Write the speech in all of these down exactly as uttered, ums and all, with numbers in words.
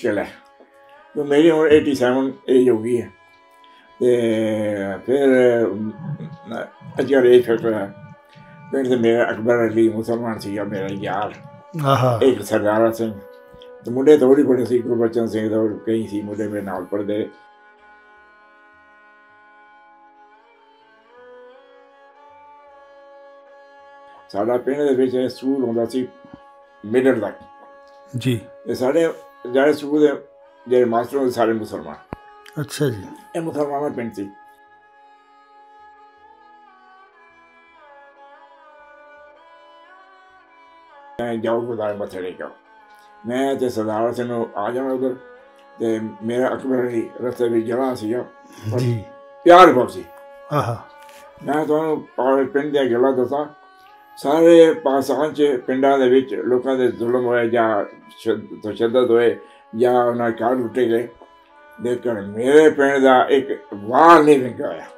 मुश्किल है। तो मेरी उम्र एटी सैवन एज हो गई है। तो फिर अजकल एज फिट है। फिर तो मेरा अकबर अली मुसलमान सी मेरा यार, एक सरदारा सिंह, तो मुंडे थोड़ी बड़े सी, गुरबचन सिंह तो कई सी मुंडे मेरे नाल पढ़ते। साडा पिंड दे विच स्कूल हुंदा सी मिडल तक जी। ते साडे जेह्ड़े स्कूल दे जेह्ड़े मास्टर होंदे सारे मुसलमान। अच्छा जी। एह् मुसलमाना पिंड सी। जाओ गुरुद्वारे मत्थे टेको, मैं ते सरदार सिंह आ जाना उधर। ते मेरा अकबर अली रस्ते विच जगह सीगा जी, प्यार बहुत सी। आहा, मैं तुहानूं पिंड दियां गल्लां दस्सां। सारे पाकिस्तान च पिंडां दे विच लोकां दे जुल्म होए जां तशद्दद होए जां उन्हां दे घर लुट्टे गए, लेकिन मेरे पिंड दा एक वार नहीं विंगा होया।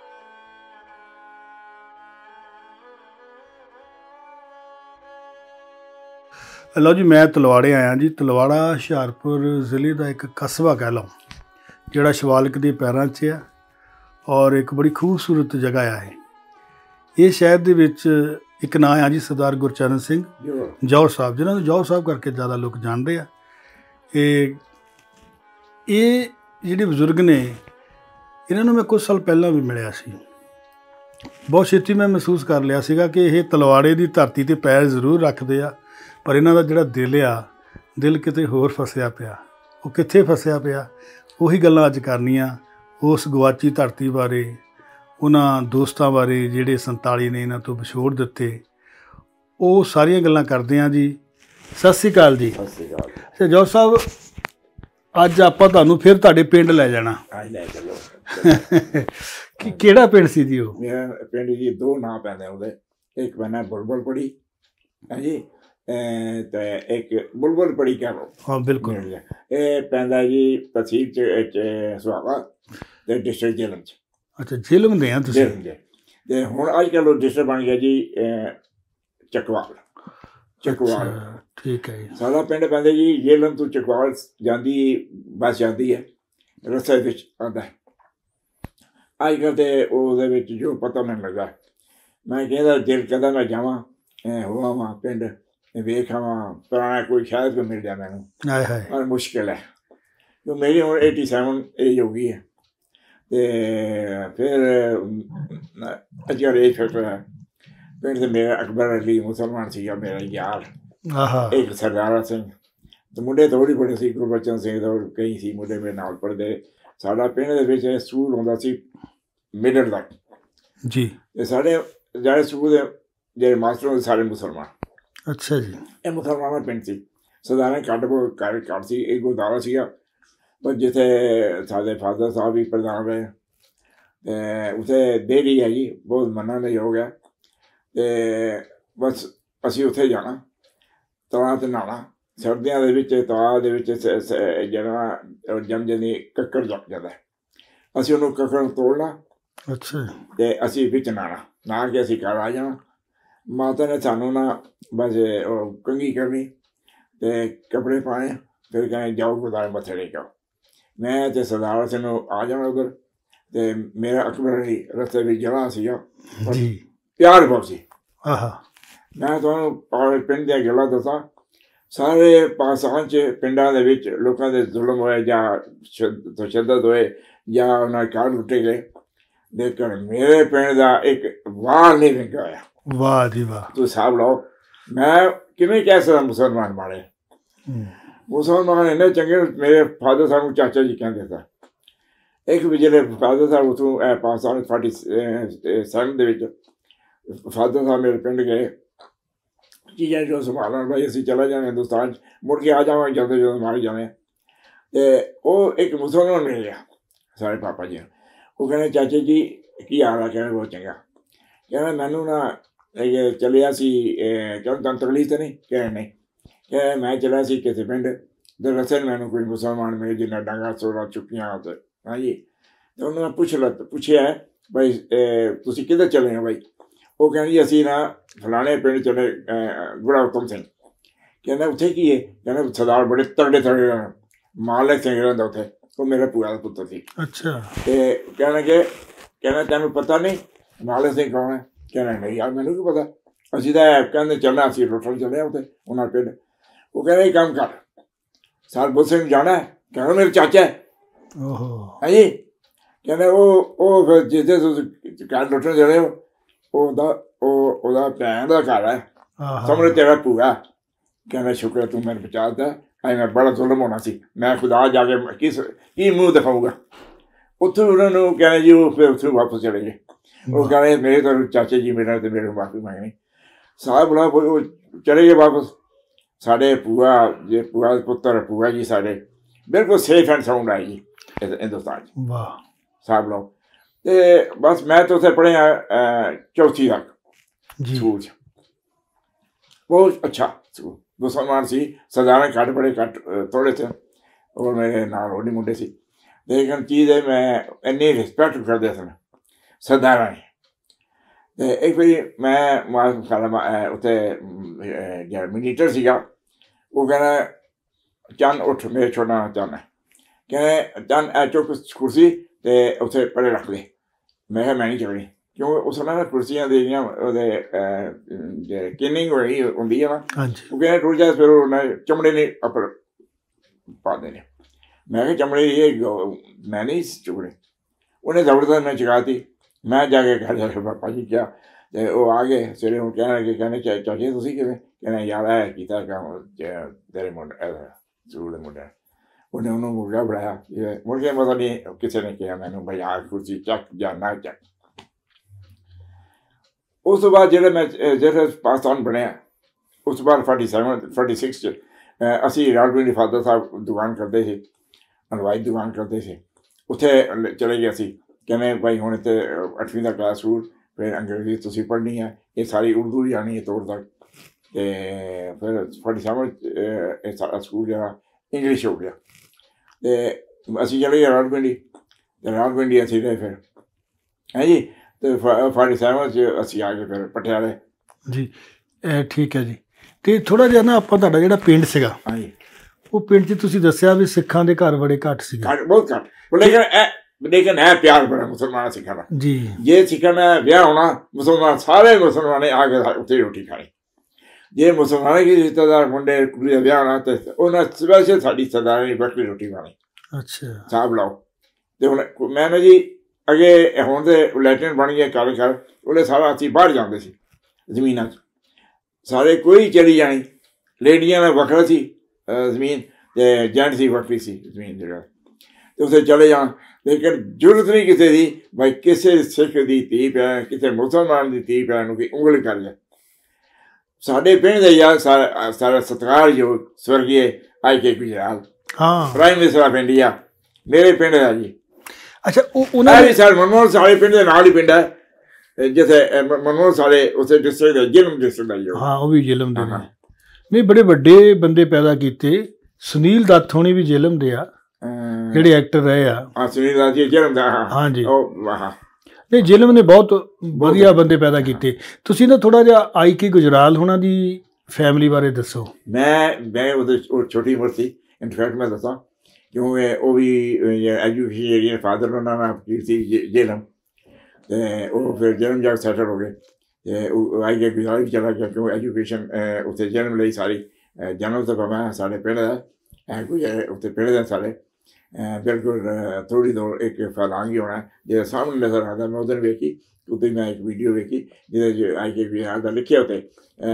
लो जी, मैं तलवाड़े आया जी। तलवाड़ा हुशियारपुर ज़िले का एक कस्बा कह लो, जिहड़ा शिवालिक के पैरों च है और एक बड़ी खूबसूरत जगह है। ये शहर दे विच एक नाम है जी सरदार गुरचरण सिंह जौहर साहब, जिन्होंने जौहर साहब करके ज़्यादा लोग जानते हैं। ये जिहड़े बजुर्ग ने, इन्होंने मैं कुछ साल पहला भी मिलिया सी। बहुत छेती मैं महसूस कर लिया सीगा कि ये तलवाड़े की धरती ते पैर जरूर रखते आ, पर इन्हां दा जिहड़ा दिल आ, दिल किते होर फसिया पिया। वो कित्थे फसिया पिया, उही गल्लां अज करनियां उस गवाची धरती बारे, उन्हां दोस्तां बारे जिहड़े संताली ने इन्हां तो विछोड़ दित्ते। वो सारियां गल्लां करदे आं जी। सत श्री अकाल जी। सत श्री अकाल। अच्छा जौहर साहब, अज आपां तुहानूं फिर तुहाडे पिंड लै जाणा। लै चलो। कि किहड़ा पिंड सी जी? वो मेरा पिंड जी दो नाम पैंदे ओहदे, एक पैंदा बुलबुल पड़ी है जी, ते एक बुलबुल पड़ी कह लो। हाँ बिल्कुल। ये पैंदा जी तहसील च सुहागा ते डिस्ट्रिक्ट झेलम च। अच्छा, झेलम दे हैं तुसीं? झेलम दे। ते हुण अजकल ओह डिस्ट्रिक्ट बन गया जी चकवाल। चकवाल ठीक है जी। साडा पिंड पैंदा जी झेलम तो चकवाल जांदी बस जाती है, रस्ते विच आंदा है। अजकल तो ओहदे विच जो पता मैनूं लगा, मैं कहदा दिल कहदा मैं जावां हो आवां पिंड वेख आवां, पुराना कोई शायद कोई मिल जाए मैनूं, पर मुश्किल है। तो मेरी उम्र एटी सैवन एज हो गई है। तो फिर अजकल एज फिट है। पिंड तो मेरा अकबर अली मुसलमान सी मेरा यार, एक सरदारा सिंह, तो मुंडे थोड़ी बड़े सी, गुरबचन सिंह तो कई सी मुंडे मेरे नाल पढ़ते। साडा पिंड दे विच स्कूल हुंदा सी मिडल तक जी। ते साडे जेह्ड़े स्कूल दे जेह्ड़े मास्टर होंदे सारे मुसलमान। अच्छा जी। एह् मुसलमाना पिंड सी। सरदारा कट्ट घर कट्ट सी, एक गुरुद्वारा सीगा, पर जित्थे साढ़े फादर साहब भी प्रधान रहे, ते उत्थे डेयरी है जी, बहुत मन्नण योग है। ते बस असीं उत्थे जाना, तलाऽ ते नहाना। सर्दियां दे विच तलाऽ दे विच जेह्ड़ा जम जंदी कक्कड़ जम जांदा है, असीं उहनूं कक्कड़ तोड़ना। अच्छा। ते असीं विच नहाना, नहा के असीं घर आ जाना। माता ने सानूं ना बस कंघी करनी ते कपड़े पाने, फिर कहें जाओ गुरुद्वारे मत्थे टेको। मैं ते सरदार सिंह आ जाना उधर। ते मेरा अकबर अली रस्ते विच जगह सीगा जी, प्यार बहुत सी। आहा, मैं तुहानूं पिंड दियां गल्लां दस्सां। सारे पाकिस्तान च पिंडां दे विच लोकां दे जुल्म होए जां तशद्दद होए जां उन्हां दे घर लुट्टे गए, लेकिन मेरे पिंड दा एक वार नहीं विंगा होया। वाह जी वाह। तुसीं हिसाब लाओ, मैं किवें कह सकदा मुसलमान माड़े। मुसलमान इन्ने चंगे, मेरे फादर साहब नूं चाचा जी कहंदे थे। एक भी जेल्लै फादर साहब उत्थों पाकिस्तान फार्टी सैवन दे विच फादर साहब मेरे पिंड गए, चीज़ां जो संभालन भाई असीं चला जाना हिंदुस्तान च, मुड़ के आ जावांगे जल्दी जल्दी मारे जाने। ते ओह एक मुसलमान मिल गया साढ़े पापा जी। वो कहने चाचे जी की हाल है? कहने बहुत चंगा। कहना मैनू ना चलिया सी, क्यों तुहानूं तकलीफ तो नहीं? कहने नहीं। कह मैं चलिया सी किसी पिंड, ते रस्ते मैनू कोई मुसलमान मिले जिन्हें डंगा सोड़ा चुक्कियां। हाँ जी, तो उन्होंने पुछ ल पुछया भाई तुसीं किधर चले हो भाई? वो कहने जी असीं ना फलाने पिंड चले गुड़ा उत्तम सिंह। कहना उत्थे की है? कहना सरदार बड़े तगड़े तगड़े मालिक सिंह रहिंदा उत्थे, वो मेरे भूआ दा पुत्तर सी। अच्छा। ते कहण लगे कहना तैनूं पता नहीं मालिक सिंह कौन है? कहना नहीं यार मैनूं की पता, असीं तां कहंदे चलना असीं लुट्टण चले आ उत्थे उन्हां पिंड। वो कहना एक काम कर साल बुल सिंह जाना है? कहना मेरे चाचा है। ओहो है जी। कहना वो वो फिर जिस तुसीं घर लुट्टण चले हो ओहदा ओहदा भैन दा घर है सामने तेरा भूआ। कहना शुक्र तू मैंने बचाता, अज मैं बड़ा जुल्म होना सी, मैं खुदा जाके किस की मुँह दिखाऊंगा। उत्थों उन्होंने कहना जी वो फिर उत्थों वापस चले गए। वो कह रहे मेरे तो चाचे जी मेरे तो मेरे माफी मांगनी साहब बड़ा वो चले गए वापस। साढ़े भूआ जे भूआ पुत्र भूआ जी साढ़े बिल्कुल सेफ एंड साउंड आए जी हिंदुस्तान वाह साहब लोग। तो बस मैं तो उत्थे पढ़िया चौथी तक स्कूल च, बहुत अच्छा स्कूल, मुसलमान सी, सदारण घट बड़े घट थोड़े थे और मेरे नाल होर मुंडे सी, लेकिन चीज़ है मैं इन्नी रिस्पैक्ट करते सन सदारण। तो एक बारी मैं खाला उत्थे जो मिनीटर सीगा वो कहना चन उठ मेरे छोटा चन है, कहने चन ए चुक कुर्सी तो उत्थे परे रख ले। मैं कहा मैं नहीं चलनी क्यों उस समय ना कुर्सियां देनियां किनिंग होनी होंदी है ना, वो कहने टुट जाए फिर उन्हें चमड़े ने अपर पा देने। मैं कहा चमड़े ये मैं नहीं चुकने, उन्हें जबरदस्त मैं चुकाती। मैं जाके घर जाके पापा जी क्या वो आ गए सवेरे हूँ कहने लगे कहने चाचे तुसीं किवें? कहने यार है कीता काम तेरे मुंडे जरूर मुंडे उन्हें उन्होंने मुर्गा बनाया मुर्गे पता नहीं किसी ने कहा मैंने भाई आ कुर्सी चक या ना चक। उस तो बाद जो मैं जो पाकिस्तान बनया उस तो बाद फोर्टी सैवन फोर्टी सिक्स असी रावलपिंडी फादर साहब दुकान करते थे, हलवाई दुकान करते थे, उत्थे चले गए असी कहने भाई हूँ तो अठवीं का क्लास स्कूल फिर अंग्रेजी तुसीं पढ़नी है, ये सारी उर्दू ही आनी है तोड़ तक। तो फिर फोर्टी सैवन सारा स्कूल जरा इंग्लिश हो गया। तो असी चले गए रावलपिंडी, रावलपिंडी असी रहे फिर है जी। तो फोर्टी सैवन च असी आ गए फिर पटियाले जी। ठीक है जी। तो थोड़ा जिहा ना ਆਪਾਂ ਤੁਹਾਡਾ ਜਿਹੜਾ ਪਿੰਡ ਸੀਗਾ ਹਾਂਜੀ ਉਹ ਪਿੰਡ 'ਚ ਤੁਸੀਂ ਦੱਸਿਆ ਵੀ ਸਿੱਖਾਂ ਦੇ ਘਰ ਬੜੇ ਘੱਟ ਸੀਗੇ, ਘੱਟ ਬਹੁਤ ਘੱਟ, ਲੇਕਿਨ लेकिन है प्यार बड़ा मुसलमान सिखा का जी। जे सिखा में ब्याह होना मुसलमान सारे मुसलमान ने आके उत्थे रोटी खानी। जे मुसलमान की रिश्तेदार मुंडे कुड़ी का ब्याह होना तो उन्हें स्पेशल साड़ी सरदार ने बकरी रोटी खानी। अच्छा साहब लाओ तो हूँ मैंने जी अगे हूँ तो लैटरिन बन गया कर कर उन्हें सारा असी बाहर जाते सी जमीन सारे कोई चली जानी, लेडियां का वखरा सी जमीन जेंट सी वखरी सी जमीन जगह तो उसे चले जान। लेकिन जरूरत नहीं किसी की भाई किसी सिख की धी भैन किसी मुसलमान की धी भैन की उंगली कर जाए। साढ़े पिंड यार सारा सारा सत्कार जो स्वर्गीय आई के गुजराल हाँ प्राइम मिनिस्टर ऑफ इंडिया मेरे पिंड का जी। अच्छा उन्होंने सर मनमोहन साढ़े पिंड के नाल ही पिंड है जिसे मनमोहन साढ़े उस डिस्ट्रिक्ट का झेलम डिस्ट्रिक्ट का हाँ वो भी झेलम दे नहीं बड़े बड़े बंदे पैदा किए। सुनील दत्त होनी भी झेलम दे आ ਜਿਹੜੇ ਐਕਟਰ ਰਹੇ ਆ ਹਾਂ ਸੁਨੀਲ ਦਾ ਜੀ ਜਲਮ ਦਾ ਹਾਂ ਜੀ ਉਹ ਵਾਹ ਨਹੀਂ ਜਲਮ ਨੇ ਬਹੁਤ ਵਧੀਆ ਬੰਦੇ ਪੈਦਾ ਕੀਤੇ। ਤੁਸੀਂ ਨਾ ਥੋੜਾ ਜਿਹਾ ਆਈ ਕੇ ਗੁਜਰਾਲ ਹੋਣਾ ਦੀ ਫੈਮਿਲੀ ਬਾਰੇ ਦੱਸੋ। ਮੈਂ ਮੈਂ ਉਹਦੇ ਛੋਟੀ ਉਮਰ ਸੀ ਇਨਫੈਕਟ ਮੈਂ ਦੱਸਾਂ ਕਿਉਂਕਿ ਉਹ ਵੀ ਐਜੂਕੇਸ਼ਨ ਜਿਹੜੀ ਫਾਦਰ ਉਹਨਾਂ ਨਾਲ ਕੀਤੀ ਜੇਲਮ ਤੇ ਉਹ ਫਿਰ ਜਲਮ ਜਾ ਸੈਟਲ ਹੋ ਗਏ ਤੇ ਉਹ ਆਈ ਕੇ ਗੁਜਰਾਲ ਵੀ ਚਲਾ ਗਿਆ ਕਿਉਂ ਐਜੂਕੇਸ਼ਨ ਉੱਥੇ ਜਨਮ ਲਈ ਸਾਰੀ ਜਨਮ ਤੋਂ ਭਾਵੇਂ ਸਾਡੇ ਪਿੰਡ ਦਾ ਕੋਈ ਉੱਥੇ ਪਿੰਡ ਦੇ ਸਾਰੇ बिल्कुल थोड़ी दौड़ एक फैलांगी होना जो सामने नजर आता। मैं उधर वेखी उत्ते मैं एक वीडियो वेखी जिसे आई के बिहार का लिखे होते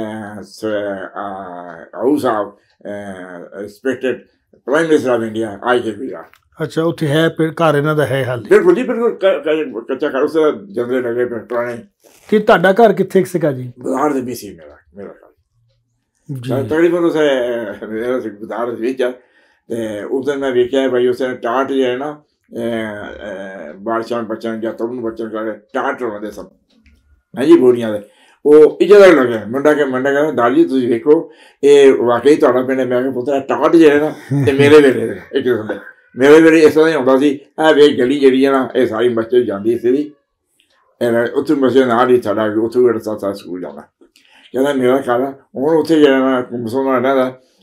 house of respected prime minister of India आई के बिहार। अच्छा उत्थे है घर इन्हां दा है हाल बिल्कुल जी बिल्कुल कच्चा घर उस जंगले लगे पुराने। कि तुहाडा घर कित्थे सीगा जी? बाजार दे बीच ही मेरा मेरा घर तकरीबन उसे मेरा बाजार दे बीच तो उस दिन मैं वेख्या भाई उस टाट जो है ना बादशाह बच्चन या तरुण बच्चन का टाट रवाते सब है जी बोरियां दे वो इज्जत लगे मुंडा के मुंडा कहना दाल जी तुम वेखो ये वाकई तुहाडा पिंड। मैं पुत्तरा टाट जो है ना तो मेरे वेले एक किस्म के मेरे वेले इस तरह होंदा सी ए वे गली जी है ना ये सारी मस्जिद जाती सी उत्थों मस्जिद नाल ही साडा उत्थों साथ साथ स्कूल जाना कहना मेरा घर हूँ उत्थे जो मुसलमान रहता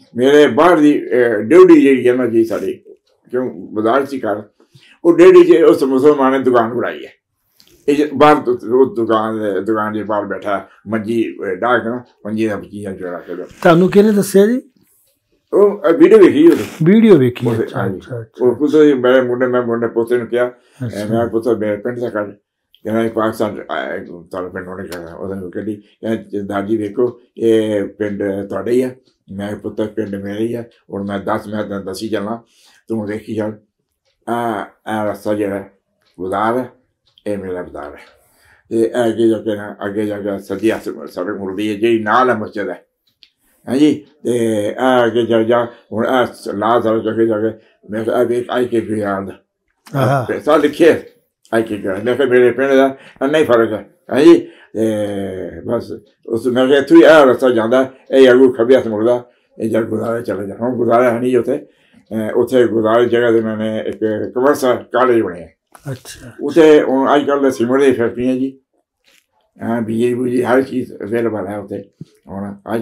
मेरे बाहर की ड्यूटी जी है ना जी साड़ी क्यों बाजार से कर वो डेढ़ी च उस मुसलमान ने दुकान बनाई है बाहर दुकान दुकान के बाहर बैठा मंजी डाक ना मंजी का बची है जोड़ा के ਤੁਹਾਨੂੰ ਕਿਹਨੇ ਦੱਸਿਆ ਜੀ ਉਹ ਵੀਡੀਓ ਵੇਖੀ ਉਹ ਵੀਡੀਓ ਵੇਖੀ ਅੱਛਾ ਉਹ ਕੁਝ ਮੇਰੇ ਮੁੰਡੇ ਮੈਂ ਮੁੰਡੇ ਪੋਤੇ ਨੂੰ ਕਿਹਾ ਮੈਂ ਪੁੱਤ ਮੇਰੇ ਪਿੰਡ ਦਾ ਕਰ ਕਹਿੰਦਾ ਪਾਕਿਸਤਾਨ ਤੁਹਾਡੇ ਪਿੰਡ ਉਹਨੇ ਕਿਹਾ ਉਹਦੇ ਨੂੰ ਕਹਿੰਦੀ ਦਾਦੀ ਵੇਖੋ ਇਹ ਪਿੰਡ ਤੁਹਾਡਾ ਹੀ ਆ ਮੈਂ ਪੁੱਤ ਪਿੰਡ ਮੇਰਾ ਹੀ ਆ ਹੁਣ ਮੈਂ ਦਸ ਮੈਂ ਤੈਨੂੰ ਦੱਸੀ ਚੱਲਾਂ ਤੂੰ ਵੇਖੀ ਚੱਲ ਆ ਆ ਰਸਤਾ ਜਿਹੜਾ ਬਾਜ਼ਾਰ ਹੈ ਇਹ ਮੇਰਾ ਬਾਜ਼ਾਰ ਹੈ ਤੇ ਅੱਗੇ ਜਾ ਕੇ ਨਾ ਅੱਗੇ ਜਾ ਕੇ ਸੱਜੀ ਹੱਥ ਸੜਕ ਮੁੜਦੀ ਹੈ ਜਿਹੜੀ ਨਾਲ ਹੈ ਮਸਜਿਦ ਹੈ ਹਾਂਜੀ ਤੇ ਆ ਅੱਗੇ ਜਾ ਜਾ ਹੁਣ ਆ ਲਾ ਸੜਕ ਜਾ ਕੇ ਜਾ ਕੇ ਮੈਂ ਕਿਹਾ ਵੇਖ ਆਈ ਕੇ ਗਿਆਨ ਦਾ ਪੈਸਾ ਲਿਖੇ ਆਈ ਕੇ ਗਿਆਨ ਮੈਂ ਕਿਹਾ ਮੇਰੇ ਪਿੰਡ ਦਾ ਇੰਨਾ ਹੀ ਫਰਕ ਹੈ ਹਾਂਜੀ ਤੇ ਬਸ ਉਸ ਮੈਂ ਕਿਹਾ ਇੱਥੋਂ ਹੀ ਆ ਰਸਤਾ ਜਾਂਦਾ ਇਹ ਅੱਗੋਂ ਖੱਬੇ ਹੱਥ ਮੁੜਦਾ ਇਹ ਜਦ ਗੁਰਦੁਆਰੇ ਚਲੇ ਜਾ ਹੁਣ ਗੁਰਦੁਆਰਾ ਹੈ ਨਹੀਂ ਉੱਥੇ ਉੱਥੇ ਗੁਰਦੁਆਰੇ ਜਗ੍ਹਾ ਦੇ ਮੈਨੇ ਇੱਕ ਕਮਰਸ ਕਾਲਜ ਬਣਿਆ ਅੱਛਾ ਉੱਥੇ ਹੁਣ ਅੱਜ ਕੱਲ੍ਹ ਸਿਮਰ ਦੀ ਫੈਕਟਰੀਆਂ ਜੀ ਹਾਂ ਬਿਜਲੀ ਬੁਜਲੀ ਹਰ ਚੀਜ਼ ਅਵੇਲੇਬਲ ਹੈ ਉੱਥੇ ਹੁਣ ਅੱਜ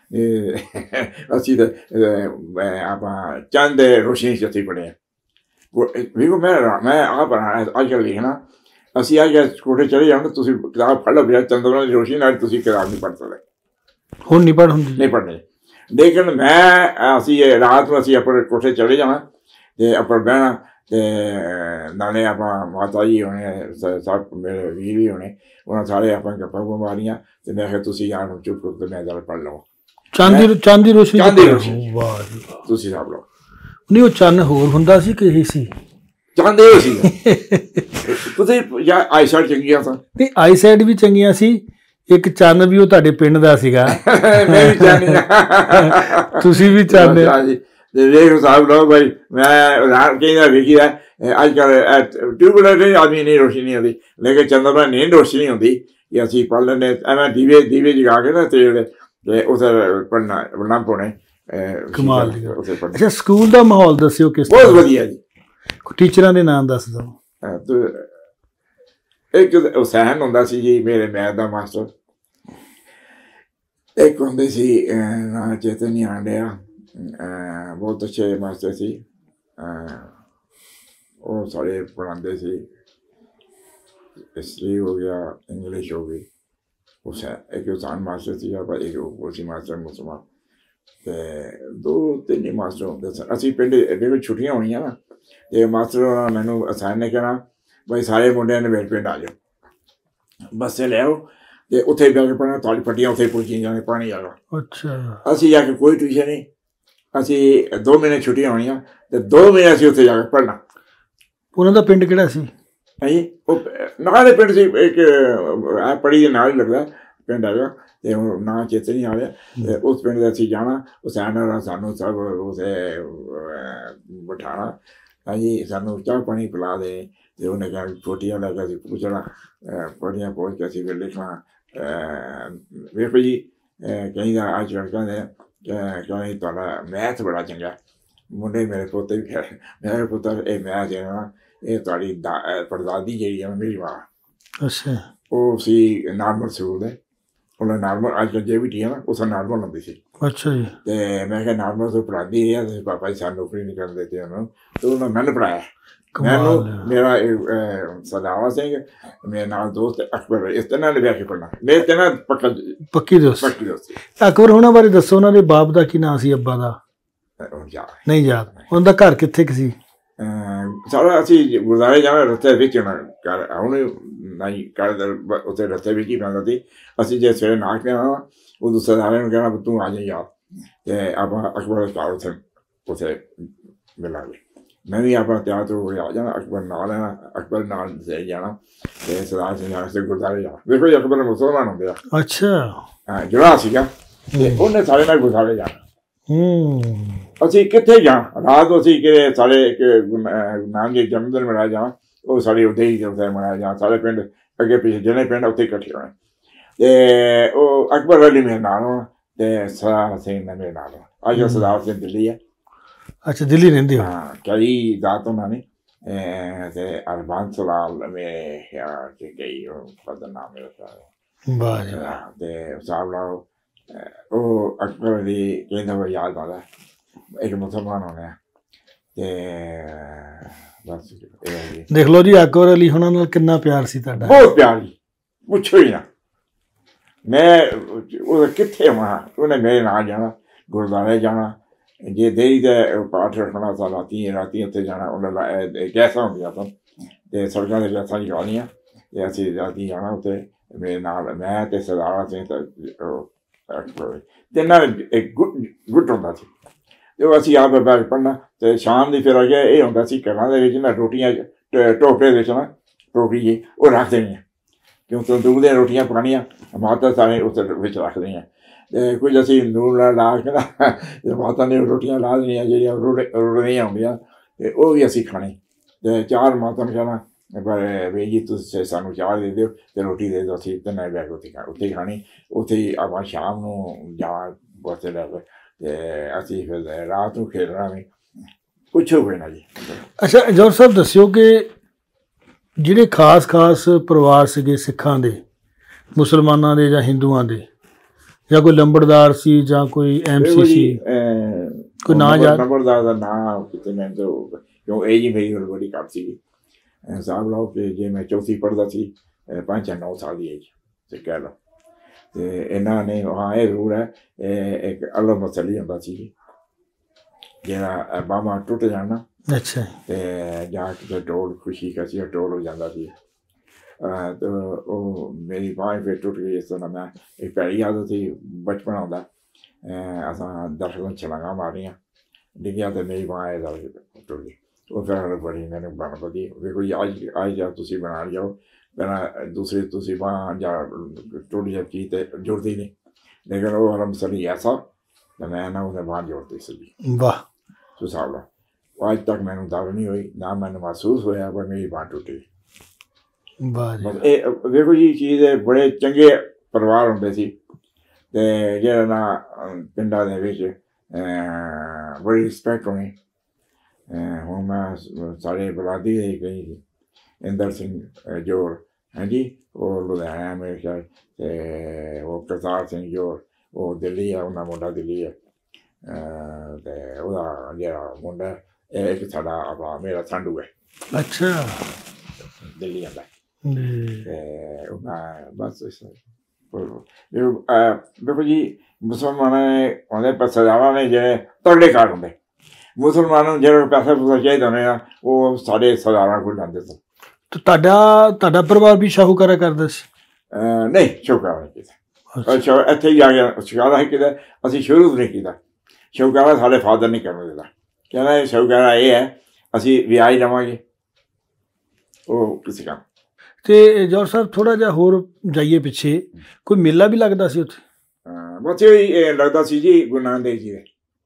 ਕੱਲ੍ਹ ਅਸੀਂ ਤਾਂ ਆਪਾਂ ਚੰਦ ਰੋਸ਼ਨੀ 'ਚ ਅਸੀਂ ਪੜ੍ਹੇ ਵੇਖੋ ਮੈਂ ਮੈਂ ਆਪ ਅੱਜ ਕੱਲ੍ਹ ਲਿਖਣਾ ਅਸੀਂ ਅੱਜ ਕੋਠੇ ਚਲੇ ਜਾਣਾ ਤੁਸੀਂ ਕਿਤਾਬ ਫੜ ਲਓ ਚੰਦਰਮਾ ਦੀ ਰੋਸ਼ਨੀ ਨਾਲ ਤੁਸੀਂ ਕਿਤਾਬ ਨਹੀਂ ਪੜ੍ਹ ਸਕਦੇ ਹੁਣ ਨਹੀਂ ਪੜ੍ਹ ਹੁੰਦੀ ਨਹੀਂ ਪੜ੍ਹਨੀ ਲੇਕਿਨ ਮੈਂ ਅਸੀਂ ਰਾਤ ਨੂੰ ਅਸੀਂ ਆਪਣੇ ਕੋਠੇ ਚਲੇ ਜਾਣਾ ਅਤੇ ਆਪਾਂ ਬਹਿਣਾ ਅਤੇ ਨਾਲੇ ਆਪਾਂ ਮਾਤਾ ਜੀ ਹੋਣੇ ਸਭ ਮੇਰੇ ਵੀਰ ਵੀ ਹੋਣੇ ਉਹਨਾਂ ਸਾਰੇ ਆਪਾਂ ਗੱਪਾਂ ਮਾਰੀਆਂ ਅਤੇ ਮੈਂ ਕਿਹਾ ਤੁਸੀਂ ਯਾਰ ਨੂੰ ਚੁੱਪ ਕਰੋ ਮੈਂ ਜਰਾ ਪੜ੍ਹ ਲਵਾਂ ਚਾਂਦੀ ਚਾਂਦੀ ਰੋਸ਼ਨੀ ਚਾਂਦੀ ਰੋਸ਼ਨੀ ਵਾਹ ਤੁਸੀਂ ਸਾਬ ਲਓ ਨਹੀਂ ਉਹ ਚੰਨ ਹੋਰ ਹੁੰਦਾ ਸੀ ਕਿ ਇਹ ਸੀ ਚਾਹੁੰਦੇ ਹੋ ਸੀ ਤੁਸੀਂ ਜਾਂ ਆਈ ਸਾਈਡ ਚੰਗੀਆਂ ਸਨ ਨਹੀਂ ਆਈ ਸਾਈਡ ਵੀ ਚੰਗੀਆਂ ਸੀ ਇੱਕ ਚੰਨ ਵੀ ਉਹ ਤੁਹਾਡੇ ਪਿੰਡ ਦਾ ਸੀਗਾ ਮੈਂ ਵੀ ਚਾਹੁੰਦੀ ਹਾਂ ਤੁਸੀਂ ਵੀ ਚਾਹੁੰਦੇ ਤੇ ਵੇਖ ਹਿਸਾਬ ਲਓ ਭਾਈ ਮੈਂ ਰਾਤ ਕਹਿੰਦਾ ਵੇਖੀਦਾ ਅੱਜ ਕੱਲ੍ਹ ਟਿਊਬਲਾਈਟ ਆਦਮੀ ਨਹੀਂ ਰੋਸ਼ਨੀ ਨਹੀਂ ਆਉਂਦੀ ਲੇਕਿਨ ਚੰਦਰਮਾ ਨਹੀਂ ਰੋਸ਼ਨੀ ਹੁੰਦੀ ਕਿ ਅਸੀਂ ਪੜ੍ਹ ਲੈਂਦੇ ਐਵੇਂ ਦੀਵੇ ਦੀਵੇ ਜਗਾ ਕੇ ਨਾ ਤੇਲ ਤੇ ਉੱਥੇ ਪੜ੍ਹਨਾ ਪੜ੍ਹਨਾ ਪਾਉਣੇ ਕਮਾਲ ਅੱਛਾ ਸਕੂਲ ਦਾ ਮਾਹੌਲ ਦੱਸਿਓ ਕਿਸ ਬਹੁਤ ਵਧੀਆ ਜੀ ਟੀਚਰਾਂ ਦੇ ਨਾਮ ਦੱਸ ਦਿਓ ਇੱਕ ਹੁਸੈਨ ਹੁੰਦਾ ਸੀ ਜੀ ਮੇਰੇ ਮੈਥ ਦਾ ਮਾਸਟਰ ਇੱਕ ਹੁੰਦੇ ਸੀ ਨਾਂ ਚੇਤਨ ਨਹੀਂ ਆਉਣ ਡਿਆ ਬਹੁਤ ਅੱਛੇ ਮਾਸਟਰ ਸੀ ਉਹ ਸਾਰੇ ਪੜ੍ਹਾਉਂਦੇ ਸੀ ਹਿਸਟਰੀ ਹੋ ਗਿਆ ਇੰਗਲਿਸ਼ ਹੋ ਗਈ ਹੁਸੈਨ ਇੱਕ ਹੁਸੈਨ ਮਾਸਟਰ ਸੀ ਪਰ ਇੱਕ ਉਹ ਸੀ ਮਾਸਟਰ ਮੁਸਲਮਾਨ ਅਤੇ ਦੋ ਤਿੰਨ ਹੀ ਮਾਸਟਰ ਹੁੰਦੇ ਸਨ ਅਸੀਂ ਪਿੰਡ ਇਹਦੇ ਛੁੱਟੀਆਂ ਹੋਣੀਆਂ ਨਾ ਅਤੇ ਮਾਸਟਰ ਮੈਨੂੰ ਹੁਸੈਨ ਨੇ ਕਹਿਣਾ ਬਈ ਸਾਰੇ ਮੁੰਡਿਆਂ ਨੇ ਮੇਰੇ ਪਿੰਡ ਆ ਜਾਓ ਬੱਸੇ ਲੈ ਆਓ ਅਤੇ ਉੱਥੇ ਜਾ ਕੇ ਪੜ੍ਹਨਾ ਤੁਹਾਡੀ ਪੱਟੀਆਂ ਉੱਥੇ ਪੁੱਜੀਆਂ ਜਾਣੇ ਪਾਣੀ ਆ ਗਿਆ ਅੱਛਾ ਅਸੀਂ ਜਾ ਕੇ ਕੋਈ ਟਿਊਸ਼ਨ ਨਹੀਂ ਅਸੀਂ ਦੋ ਮਹੀਨੇ ਛੁੱਟੀਆਂ ਹੋਣੀਆਂ ਅਤੇ ਦੋ ਮਹੀਨੇ ਅਸੀਂ ਉੱਥੇ ਜਾ ਕੇ ਪੜ੍ਹਨਾ ਉਹਨਾਂ ਦਾ ਪਿੰਡ ਕਿਹੜਾ ਸੀ ਹਾਂਜੀ ਉਹ ਨਾਲ ਦੇ ਪਿੰਡ ਸੀ ਇੱਕ ਆ ਪੜੀ ਦੇ ਨਾਲ ਹੀ ਲੱਗਦਾ ਪਿੰਡ ਹੈਗਾ ਅਤੇ ਹੁਣ ਨਾਂ ਚੇਤੇ ਨਹੀਂ ਆ ਰਿਹਾ ਅਤੇ ਉਸ ਪਿੰਡ ਦੇ ਅਸੀਂ ਜਾਣਾ ਹੁਸੈਨ ਨਾਲ ਸਾਨੂੰ ਸਭ ਉੱਥੇ ਬਿਠਾਉਣਾ ਹਾਂਜੀ ਸਾਨੂੰ ਚਾਹ ਪਾਣੀ ਪਿਲਾ ਦੇ ਅਤੇ ਉਹਨੇ ਕਿਹਾ ਛੋਟੀਆਂ ਲੈ ਕੇ ਅਸੀਂ ਪੁੱਛਣਾ ਪੜ੍ਹੀਆਂ ਪਹੁੰਚ ਕੇ ਅਸੀਂ ਫਿਰ ਲਿਖਣਾ ਵੇਖੋ ਜੀ ਕਹਿੰਦਾ ਅੱਜ ਕੱਲ੍ਹ ਕਹਿੰਦੇ ਕਹਿੰਦੇ ਤੁਹਾਡਾ ਮੈਥ ਬੜਾ ਚੰਗਾ ਮੁੰਡੇ ਮੇਰੇ ਪੋਤੇ ਵੀ ਕਹਿ ਮੇਰੇ ਪੁੱਤਰ ਇਹ ਮੈਥ ਜਿਹੜਾ ਇਹ ਤੁਹਾਡੀ ਦਾ ਪੜਦਾਦੀ ਜਿਹੜੀ ਆ ਮੇਰੀ ਮਾਂ ਅੱਛਾ ਉਹ ਸੀ ਨਾਰਮਲ ਸਕੂਲ ਦੇ ਉਹਨਾਂ ਨਾਰਮਲ ਅੱਜ ਕੱਲ੍ਹ ਜੇ ਵੀ ਟੀ ਹੈ ਨਾ ਉਸ ਨਾਰਮਲ ਹੁੰਦੀ ਸੀ ਅੱਛਾ ਜੀ ਅਤੇ ਮੈਂ ਕਿਹਾ ਨਾਰਮਲ ਤੋਂ ਪੜ੍ਹਾਉਂਦੀ ਰਹੀ ਅਤੇ ਪਾਪਾ ਜੀ ਸਾਨੂੰ ਨੌਕਰੀ ਨਹੀਂ ਕਰਨ ਦਿੱਤੀ ਉਹਨੂੰ ਅਤੇ ਉਹਨਾਂ ਮੈਨੂੰ ਪੜ੍ਹਾਇਆ ਮੈਨੂੰ ਮੇਰਾ ਸਦਾਵਾ ਸਿੰਘ ਮੇਰੇ ਨਾਲ ਦੋਸਤ ਅਕਬਰ ਇਸ ਤਰ੍ਹਾਂ ਨੇ ਵਿਆਹ ਕੇ ਪੜ੍ਹਨਾ ਮੇਰੇ ਤੇ ਨਾ ਪੱਕਾ ਪੱਕੀ ਦੋਸਤ ਪੱਕੀ ਦੋਸਤ ਅਕਬਰ ਹੋਣਾ ਬਾਰੇ ਦੱਸੋ ਉਹਨਾਂ ਦੇ ਬਾਪ ਦਾ ਕੀ ਨਾਂ ਸੀ ਅੱਬਾ ਦਾ ਨਹੀਂ ਯਾਦ ਉਹਨਾਂ ਦਾ ਘਰ ਕਿੱਥੇ ਕੁ ਸੀ ਸਾਰਾ ਅਸੀਂ ਗੁਰਦੁਆਰੇ ਜਾਣਾ ਰਸਤੇ ਵਿੱਚ ਘਰ ਹੁਣ ਨਹੀਂ ਘਰ ਉੱਥੇ ਰਸਤੇ ਵਿੱਚ ਹੀ ਪੈਂਦਾ ਸੀ ਅਸੀਂ ਜੇ ਸਵੇਰੇ ਨਾਚ ਕੇ ਆਉਣਾ ਉਦੋਂ ਸਰਦਾਰੇ ਨੂੰ ਕਹਿਣਾ ਤੂੰ ਆ ਜਾ ਯਾਰ ਅਤੇ ਆਪਾਂ ਅਕਬਰ ਘਰ ਉੱਥੇ ਉੱਥੇ ਮਿਲਾਂਗੇ ਮੈਂ ਵੀ ਆਪਣਾ ਤਿਆਰ ਹੋ ਕੇ ਆ ਜਾਣਾ ਅਕਬਰ ਨਾਲ ਲੈਣਾ ਅਕਬਰ ਨਾਲ ਜਾਣਾ ਅਤੇ ਸਰਦਾਰ ਸਿੰਘ ਜਾਣਾ ਅਤੇ ਗੁਰਦੁਆਰੇ ਜਾਣਾ ਦੇਖੋ ਜੀ ਅਕਬਰ ਮੁਸਲਮਾਨ ਹੁੰਦੇ ਆ ਅੱਛਾ ਹਾਂ ਜਿਹੜਾ ਸੀਗਾ ਅਤੇ ਉਹਨੇ ਸਾਰੇ ਨਾਲ ਗੁਰਦੁਆਰੇ ਜਾਣਾ ਅਸੀਂ ਕਿੱਥੇ ਜਾਣਾ ਰਾਤ ਨੂੰ ਅਸੀਂ ਕਿ ਸਾਰੇ ਇੱਕ ਨਾਮ ਜੀ ਜਨਮ ਦਿਨ ਮਨਾਇਆ ਜਾਣਾ ਉਹ ਸਾਰੇ ਉੱਥੇ ਹੀ ਉੱਥੇ ਮਨਾਇਆ ਜਾਣਾ ਸਾਰੇ ਪਿੰਡ ਅੱਗੇ ਪਿੱਛੇ ਜਿੰਨੇ ਪਿੰਡ ਉੱਥੇ ਇਕੱਠੇ ਹੋਣੇ ਅਤੇ ਉਹ ਅਕਬਰ ਅਲੀ ਮੇਰੇ ਨਾਲ ਹੋਣਾ ਅਤੇ ਸਰਦਾਰ ਸਿੰਘ ਨੇ ਮੇਰੇ ਨਾਲ ਹੋਣਾ ਅੱਜ ਸਰਦਾਰ ਸਿੰਘ ਦਿੱਲੀ ਹੈ ਅੱਛਾ ਦਿੱਲੀ ਰਹਿੰਦੇ ਹਾਂ ਕਈ ਦਾਤ ਉਹਨਾਂ ਨੇ ਅਤੇ ਅਰਬਾਨ ਸਲਾਲ ਮੇਰੇ ਖਿਆਲ 'ਚ ਗਈ ਉਹ ਪਤਾ ਨਾਮ ਮੇਰਾ ਸਾਰਾ ਅਤੇ ਹਿਸਾਬ ਲਾਓ ਉਹ ਅਕਬਰ ਦੀ ਕਹਿੰਦਾ ਵਾ ਯਾਦ ਆਉਂਦਾ ਇੱਕ ਮੁਸਲਮਾਨ ਹੋਣਾ ਤੇ ਬਸ ਇਹ ਦੇਖ ਲਓ ਜੀ ਅਕਬਰ ਅਲੀ ਹੁਣਾਂ ਨਾਲ ਕਿੰਨਾ ਪਿਆਰ ਸੀ ਤੁਹਾਡਾ। ਬਹੁਤ ਪਿਆਰ ਜੀ, ਪੁੱਛੋ ਹੀ ਨਾ। ਮੈਂ ਉਹ ਕਿੱਥੇ ਹੋਣਾ, ਉਹਨੇ ਮੇਰੇ ਨਾਲ ਜਾਣਾ, ਗੁਰਦੁਆਰੇ ਜਾਣਾ, ਜੇ ਦੇਈ ਦਾ ਪਾਠ ਰੱਖਣਾ ਤਾਂ ਰਾਤੀ ਰਾਤੀ ਉੱਥੇ ਜਾਣਾ। ਉਹਨਾਂ ਗੈਸਾਂ ਹੁੰਦੀਆਂ ਸਨ ਅਤੇ ਸੜਕਾਂ 'ਤੇ ਗੈਸਾਂ ਨਿਕਾਲਣੀਆਂ ਅਤੇ ਅਸੀਂ ਰਾਤੀ ਜਾਣਾ ਉੱਥੇ। ਮੇਰੇ ਨਾਲ ਮੈਂ ਅਤੇ ਸਰਦਾਰਾ ਸਿੰਘ ਤਿੰਨਾਂ ਇੱਕ ਗੁੱਟ ਗੁੱਟ ਹੁੰਦਾ ਸੀ ਅਤੇ ਉਹ ਅਸੀਂ ਆਪ ਬੈਠ ਪੜ੍ਹਨਾ। ਅਤੇ ਸ਼ਾਮ ਦੀ ਫਿਰ ਅੱਗੇ ਇਹ ਹੁੰਦਾ ਸੀ ਘਰਾਂ ਦੇ ਵਿੱਚ ਨਾ ਰੋਟੀਆਂ ਟੋਕਰੇ ਵਿੱਚ ਨਾ ਟੋਕਰੀ ਜੀ ਉਹ ਰੱਖ ਦੇਣੀਆਂ, ਕਿਉਂ ਤੰਦੂਰ ਦੀਆਂ ਰੋਟੀਆਂ ਪਕਾਉਣੀਆਂ, ਮਾਤਾ ਸਾਰੇ ਉਸ ਵਿੱਚ ਰੱਖ ਦੇਣੀਆਂ। ਅਤੇ ਕੁਝ ਅਸੀਂ ਨੂਰ ਨਾਲ ਲਾ ਕੇ ਨਾ ਮਾਤਾ ਨੇ ਰੋਟੀਆਂ ਲਾ ਦੇਣੀਆਂ ਜਿਹੜੀਆਂ ਰੁੜ ਰੁੜੀਆਂ ਹੁੰਦੀਆਂ, ਅਤੇ ਉਹ ਵੀ ਅਸੀਂ ਖਾਣੀ। ਅਤੇ ਚਾਰ ਮਾਤਾ ਨੂੰ ਕਹਿਣਾ ਪਰ ਵੀ ਜੀ ਤੁਸੀਂ ਸਾਨੂੰ ਚਾਹ ਦੇ ਦਿਓ ਅਤੇ ਰੋਟੀ ਦੇ ਦਿਓ, ਅਸੀਂ ਤਿੰਨੇ ਬੈਗ ਉੱਥੇ ਖਾ ਉੱਥੇ ਹੀ ਖਾਣੀ। ਉੱਥੇ ਹੀ ਆਪਾਂ ਸ਼ਾਮ ਨੂੰ ਜਾਣਾ ਵਾਸਤੇ ਲੈ ਕੇ ਅਤੇ ਅਸੀਂ ਫਿਰ ਰਾਤ ਨੂੰ ਖੇਡਣਾ ਵੀ ਪੁੱਛੋ ਕੋਈ ਨਾ ਜੀ। ਅੱਛਾ ਜੌਹਰ ਸਾਹਿਬ ਦੱਸਿਓ ਕਿ ਜਿਹੜੇ ਖਾਸ ਖਾਸ ਪਰਿਵਾਰ ਸੀਗੇ ਸਿੱਖਾਂ ਦੇ, ਮੁਸਲਮਾਨਾਂ ਦੇ ਜਾਂ ਹਿੰਦੂਆਂ ਦੇ, ਜਾਂ ਕੋਈ ਲੰਬੜਦਾਰ ਸੀ ਜਾਂ ਕੋਈ ਐਮ ਸੀ ਸੀ, ਕੋਈ ਨਾਂ ਯਾਦ? ਲੰਬੜਦਾਰ ਦਾ ਨਾਂ ਕਿਤੇ ਮੈਂ ਕਿਉਂ ਇਹ ਜੀ ਮੇਰੀ ਉਮਰ ਬੜੀ ਘੱਟ ਸੀਗੀ। ਹਿਸਾਬ ਲਾਓ ਕਿ ਜੇ ਮੈਂ ਚੌਥੀ ਪੜ੍ਹਦਾ ਸੀ, ਪੰਜ ਜਾਂ ਨੌ ਸਾਲ ਦੀ ਏਜ ਤੇ ਕਹਿ ਲਓ। ਅਤੇ ਇਹਨਾਂ ਨੇ ਹਾਂ ਇਹ ਜ਼ਰੂਰ ਹੈ ਇੱਕ ਅਲਮ ਮਸਲੀ ਹੁੰਦਾ ਸੀ ਜਿਹੜਾ ਬਾਹਾਂ ਟੁੱਟ ਜਾਣਾ। ਅੱਛਾ। ਅਤੇ ਜਾ ਕੇ ਟੋਲ ਖੁਸ਼ੀ ਕਸੀ ਟੋਲ ਹੋ ਜਾਂਦਾ ਸੀ। ਅਤੇ ਉਹ ਮੇਰੀ ਬਾਂਹ ਫਿਰ ਟੁੱਟ ਗਈ। ਇਸ ਤਰ੍ਹਾਂ ਮੈਂ ਇੱਕ ਭੈੜੀ ਆਦਤ ਸੀ ਬਚਪਨ ਆਉਂਦਾ, ਅਸਾਂ ਦਰਖਤਾਂ ਛਲਾਂਗਾਂ ਮਾਰੀਆਂ, ਡਿੱਗਿਆ ਅਤੇ ਮੇਰੀ ਬਾਂਹ ਇਹ ਟੁੱਟ ਗਈ। ਉਹ ਫਿਰ ਬੜੀ ਮੈਨੂੰ ਬਣ ਪਈ ਵੇਖੋ ਜੀ ਅੱਜ ਅੱਜ ਜਾ ਤੁਸੀਂ ਬਣਾ ਜਾਓ ਪਹਿਲਾਂ ਦੂਸਰੀ ਤੁਸੀਂ ਬਾਂਹ ਜਾਂ ਟੁੱਟ ਜਾ ਚੀਜ਼ ਅਤੇ ਜੁੜਦੀ ਨਹੀਂ, ਲੇਕਿਨ ਉਹ ਅਲਮ ਮਸਲੀ ਐਸਾ ਤਾਂ ਮੈਂ ਨਾ ਉਹਨੇ ਬਾਂਹ ਜੋੜਤੀ ਸੀ। ਵਾਹ। ਸੋ ਹਿਸਾਬ ਲਓ ਅੱਜ ਤੱਕ ਮੈਨੂੰ ਦਰਦ ਨਹੀਂ ਹੋਈ, ਨਾ ਮੈਨੂੰ ਮਹਿਸੂਸ ਹੋਇਆ ਪਰ ਮੇਰੀ ਬਾਂਹ ਟੁੱਟੀ। ਵਾਹ ਜੀ। ਇਹ ਵੇਖੋ ਜੀ ਚੀਜ਼ ਬੜੇ ਚੰਗੇ ਪਰਿਵਾਰ ਹੁੰਦੇ ਸੀ ਅਤੇ ਜਿਹੜਾ ਨਾ ਪਿੰਡਾਂ ਦੇ ਵਿੱਚ ਬੜੀ ਰਿਸਪੈਕਟ ਹੋਣੀ। ਹੁਣ ਮੈਂ ਸਾਡੇ ਬਲਾਦੀ ਦੇ ਗਈ ਸੀ ਇੰਦਰ ਸਿੰਘ ਜੋਰ, ਹਾਂਜੀ ਉਹ ਲੁਧਿਆਣਾ ਮੇਰੇ ਖਿਆਲ, ਅਤੇ ਉਹ ਕਰਤਾਰ ਸਿੰਘ ਜੋਰ ਉਹ ਦਿੱਲੀ ਆ, ਉਹਨਾਂ ਮੁੰਡਾ ਦਿੱਲੀ ਹੈ। ਅਤੇ ਉਹਦਾ ਜਿਹੜਾ ਮੁੰਡਾ ਇਹ ਇੱਕ ਸਾਡਾ ਆਪਣਾ ਮੇਰਾ ਸੰਡੂ ਹੈ। ਅੱਛਾ। ਦਿੱਲੀ ਆਉਂਦਾ ਅਤੇ ਉਹਨਾਂ ਬਸ ਦੇਖੋ ਜੀ ਮੁਸਲਮਾਨਾਂ ਨੇ ਆਉਂਦੇ ਪਰ ਸਰਦਾਰਾਂ ਨੇ ਜਿਹੜੇ ਤਗੜੇ ਕਾਰਡ ਹੁੰਦੇ, ਮੁਸਲਮਾਨਾਂ ਨੂੰ ਜਿਹੜੇ ਪੈਸੇ ਪੂਸਾ ਚਾਹੀਦਾ ਹੋਣੇ ਆ ਉਹ ਸਾਡੇ ਸਰਦਾਰਾਂ ਕੋਲ ਜਾਂਦੇ ਸਨ। ਅਤੇ ਤੁਹਾਡਾ ਤੁਹਾਡਾ ਪਰਿਵਾਰ ਵੀ ਸ਼ਾਹੂਕਾਰਾ ਕਰਦਾ ਸੀ? ਨਹੀਂ ਸ਼ਾਹੂਕਾਰਾ ਨਹੀਂ ਕੀਤਾ। ਅੱਛਾ ਇੱਥੇ ਹੀ ਆ ਗਿਆ ਸ਼ਾਹੂਕਾਰਾ ਹੀ ਕੀਤਾ, ਅਸੀਂ ਸ਼ੁਰੂ ਤੋਂ ਨਹੀਂ ਕੀਤਾ ਸ਼ਾਹੂਕਾਰਾ। ਸਾਡੇ ਫਾਦਰ ਨਹੀਂ ਕਰਨ ਦਿੰਦਾ, ਕਹਿੰਦਾ ਸ਼ਾਹੂਕਾਰਾ ਇਹ ਹੈ ਅਸੀਂ ਵਿਆਜ ਲਵਾਂਗੇ ਉਹ ਕਿਸੇ ਕੰਮ। ਅਤੇ ਜੌਹਰ ਸਾਹਿਬ ਥੋੜ੍ਹਾ ਜਿਹਾ ਹੋਰ ਜਾਈਏ ਪਿੱਛੇ, ਕੋਈ ਮੇਲਾ ਵੀ ਲੱਗਦਾ ਸੀ ਉੱਥੇ? ਬਸ ਇਹ ਲੱਗਦਾ ਸੀ ਜੀ ਗੁਰੂ ਨਾਨਕ ਦੇਵ ਜੀ ਦੇ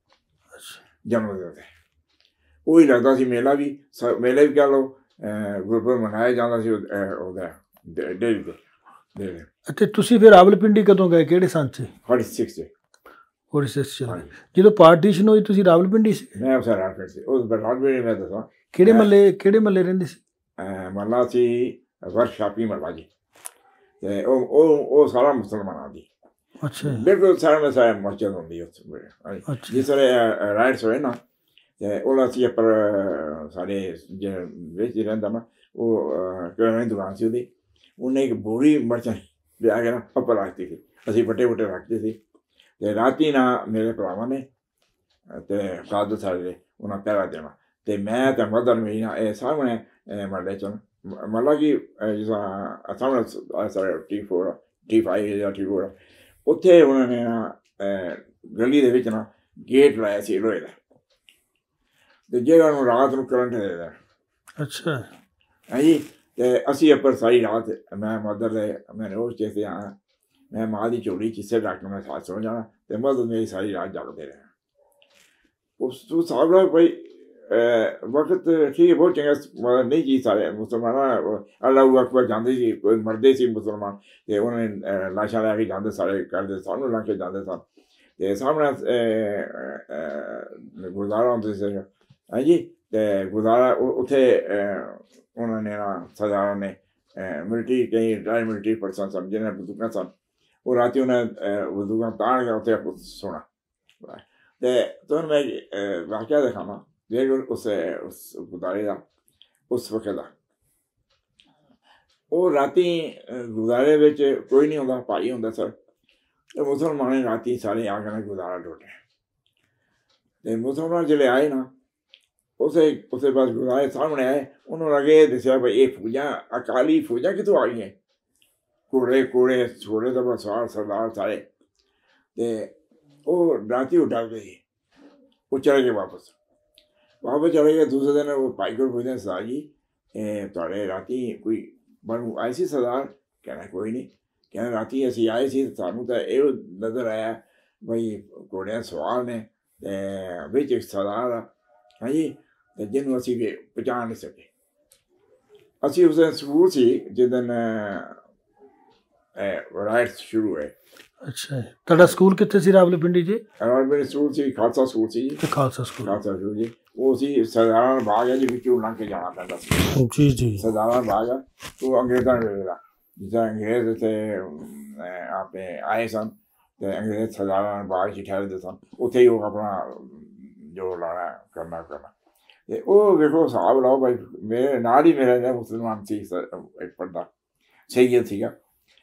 ਜਨਮ ਦਿਨ 'ਤੇ ਉਹੀ ਲੱਗਦਾ ਸੀ ਮੇਲਾ ਵੀ। ਸ ਮੇਲਾ ਵੀ ਕਹਿ ਲਓ, ਗੁਰਪੁਰਬ ਮਨਾਇਆ ਜਾਂਦਾ ਸੀ ਉਹਦਾ ਡੇਰੀ 'ਤੇ। ਅਤੇ ਤੁਸੀਂ ਫਿਰ ਰਾਵਲਪਿੰਡੀ ਕਦੋਂ ਗਏ, ਕਿਹੜੇ ਸੰਨ 'ਚ? ਫੋਰਟੀ ਸਿਕਸ 'ਚ। ਫੋਰਟੀ ਸਿਕਸ 'ਚ ਜਦੋਂ ਪਾਰਟੀਸ਼ਨ ਹੋਈ ਤੁਸੀਂ ਰਾਵਲਪਿੰਡੀ ਸੀ? ਮੈਂ ਉਸ ਰਾਵਲਪਿੰਡੀ ਸੀ। ਉਸ ਰਾਵਲਪਿੰਡੀ ਮੈਂ ਦੱਸਾਂ ਕਿਹੜੇ ਮਹੱਲੇ ਕਿਹੜੇ ਮਹੱਲੇ ਰਹਿੰਦੇ ਸੀ? ਮਹੱਲਾ ਸੀ ਵਰਕਸ਼ਾਪੀ ਮਹੱਲਾ ਜੀ, ਅਤੇ ਉਹ ਉਹ ਉਹ ਸਾਰਾ ਮੁਸਲਮਾਨਾਂ ਦੀ। ਅੱਛਾ। ਬਿਲਕੁਲ ਸਾਰਾ ਮੈਂ ਸਾਰਾ ਮਸਜਿਦ ਹੁੰਦੀ ਉੱਥੇ। ਜਿਸ ਵੇਲੇ ਰਾਈਟਸ ਹੋਏ ਨਾ ਅਤੇ ਉਹਨਾਂ ਸੀ ਪਰ ਸਾਡੇ ਜਿਹੜੇ ਵਿੱਚ ਰਹਿੰਦਾ ਨਾ ਉਹ ਕਿਰਾਣੇ ਦੀ ਦੁਕਾਨ ਸੀ ਉਹਦੀ, ਉਹਨੇ ਇੱਕ ਬੋਰੀ ਮਿਰਚਾਂ ਲਿਆ ਕੇ ਨਾ ਉੱਪਰ ਰੱਖਤੀ ਸੀ, ਅਸੀਂ ਵੱਡੇ ਵੱਡੇ ਰੱਖਦੇ ਸੀ। ਅਤੇ ਰਾਤੀ ਨਾ ਮੇਰੇ ਭਰਾਵਾਂ ਨੇ ਅਤੇ ਫਾਦਰ ਸਾਡੇ ਉਹਨਾਂ ਪਹਿਰਾ ਦੇਣਾ, ਅਤੇ ਮੈਂ ਅਤੇ ਮਦਰ ਮੇਰੀ ਨਾ ਇਹ ਸਾਹਮਣੇ ਮਹੱਲੇ 'ਚ ਮਤਲਬ ਕਿ ਜਿਸ ਤਰ੍ਹਾਂ ਸਾਹਮਣੇ ਸਾਰੇ ਟੀ ਫੋਰ ਟੀ ਫਾਈਵ ਜਾਂ ਟੀ ਫੋਰ ਉੱਥੇ ਉਹਨਾਂ ਨੇ ਨਾ ਗਲੀ ਦੇ ਵਿੱਚ ਨਾ ਗੇਟ ਲਾਇਆ ਸੀ ਲੋਹੇ ਦਾ, ਅਤੇ ਜਿਹੜਾ ਉਹਨੂੰ ਰਾਤ ਨੂੰ ਕਰੰਟ ਦੇ ਦੇਣਾ। ਅੱਛਾ। ਹਾਂਜੀ। ਅਤੇ ਅਸੀਂ ਉੱਪਰ ਸਾਰੀ ਰਾਤ ਮੈਂ ਮਦਰ ਦੇ ਮੈਂ ਉਸ ਚੀਜ਼ 'ਤੇ ਆਉਣਾ, ਮੈਂ ਮਾਂ ਦੀ ਝੋਲੀ 'ਚ ਹਿੱਸੇ ਰੱਖ ਕੇ ਮੈਂ ਸਾਥ ਸੌ ਜਾਣਾ ਅਤੇ ਮਦਰ ਮੇਰੀ ਸਾਰੀ ਰਾਤ ਜਾਗਦੇ ਰਹਿਣਾ। ਉਸ ਤੋਂ ਹਿਸਾਬ ਨਾਲ ਬਈ ਵਕਤ ਠੀਕ ਹੈ, ਬਹੁਤ ਚੰਗਾ ਨਹੀਂ ਜੀ। ਸਾਰੇ ਮੁਸਲਮਾਨਾਂ ਅੱਲਾਹੁ ਅਕਬਰ ਜਾਂਦੇ ਸੀ, ਕੋਈ ਮਰਦੇ ਸੀ ਮੁਸਲਮਾਨ ਅਤੇ ਉਹਨਾਂ ਨੇ ਲਾਸ਼ਾਂ ਲੈ ਕੇ ਜਾਂਦੇ ਸਾਰੇ ਕਰਦੇ, ਸਾਨੂੰ ਲਾ ਕੇ ਜਾਂਦੇ ਸਨ। ਅਤੇ ਸਾਹਮਣੇ ਗੁਰਦੁਆਰਾ ਹੁੰਦੇ ਸੀ, ਹਾਂਜੀ। ਅਤੇ ਗੁਰਦੁਆਰਾ ਉੱਥੇ ਉਹਨਾਂ ਨੇ ਨਾ ਸਰਦਾਰਾਂ ਨੇ ਮਿਲਟਰੀ ਕਈ ਰਿਟਾਇਰ ਮਿਲਟਰੀ ਪਰਸਨ ਸਨ ਜਿਹਨਾਂ ਨੇ ਬੰਦੂਕਾਂ ਸਨ, वो राती उन्हें वजू का तान गया उत्थे कुछ सोना ते तो मैं वाकया दिखावा जे उस उस गुजारे का उस वक्त का वो राती गुजारे विच कोई नहीं होंदा भाई होंदा सर ते मुसलमान राती सारे आ गए गुजारा डोटे ते मुसलमान जिले आए ना उसे उसे बस गुजारे सामने आए उन्होंने अगे दसिया भाई ये फौजा अकाली फौजा कितों आ गई हैं कूड़े कूड़े छोड़े तो बस सरदार सारे ते वो राती वो डर गई वो चले गए वापस वापस चले गए दूसरे दिन वो भाई को पूछते सरदार जी थोड़े राती कोई बनू आई सी सरदार कहना कोई नहीं कहना राती असी आए सी सानू तो ये नजर आया भाई घोड़िया सवार ने बिच एक सरदार हाँ जी तो जिन्हों असी पहचान नहीं सके असी उस दिन स्कूल से जिस दिन राइट्स शुरू है अच्छा ਤੁਹਾਡਾ ਸਕੂਲ ਕਿੱਥੇ ਸੀ ਰਾਵਲਪਿੰਡੀ ਜੀ ਰਾਵਲਪਿੰਡੀ ਸਕੂਲ ਸੀ ਖਾਲਸਾ ਸਕੂਲ ਸੀ ਜੀ ਖਾਲਸਾ ਸਕੂਲ ਖਾਲਸਾ ਸਕੂਲ ਜੀ ਉਹ ਸੀ ਸਰਦਾਰਾਂ ਬਾਗ ਹੈ ਜੀ ਵਿੱਚੋਂ ਲੰਘ ਕੇ ਜਾਣਾ ਪੈਂਦਾ ਸੀ ਜੀ ਜੀ ਸਰਦਾਰਾਂ ਬਾਗ ਉਹ ਅੰਗਰੇਜ਼ਾਂ ਵੇਲੇ ਦਾ ਜਿੱਦਾਂ ਅੰਗਰੇਜ਼ ਇੱਥੇ ਆਪਣੇ ਆਏ ਸਨ ਤੇ ਅੰਗਰੇਜ਼ ਸਰਦਾਰਾਂ ਬਾਗ 'ਚ ਠਹਿਰਦੇ ਸਨ ਉੱਥੇ ਹੀ ਉਹ ਆਪਣਾ ਜੋ ਲਾਣਾ ਕਰਨਾ ਕਰਨਾ ਤੇ ਉਹ ਵੇਖੋ ਹਿਸਾਬ ਲਾਓ ਭਾਈ ਮੇਰੇ ਨਾਲ ਹੀ ਮੇਰਾ ਜਿਹੜਾ ਮੁਸਲਮਾਨ ਸੀ ਇੱਕ ਪੜਦਾ ਸੈਯਦ ਸੀਗਾ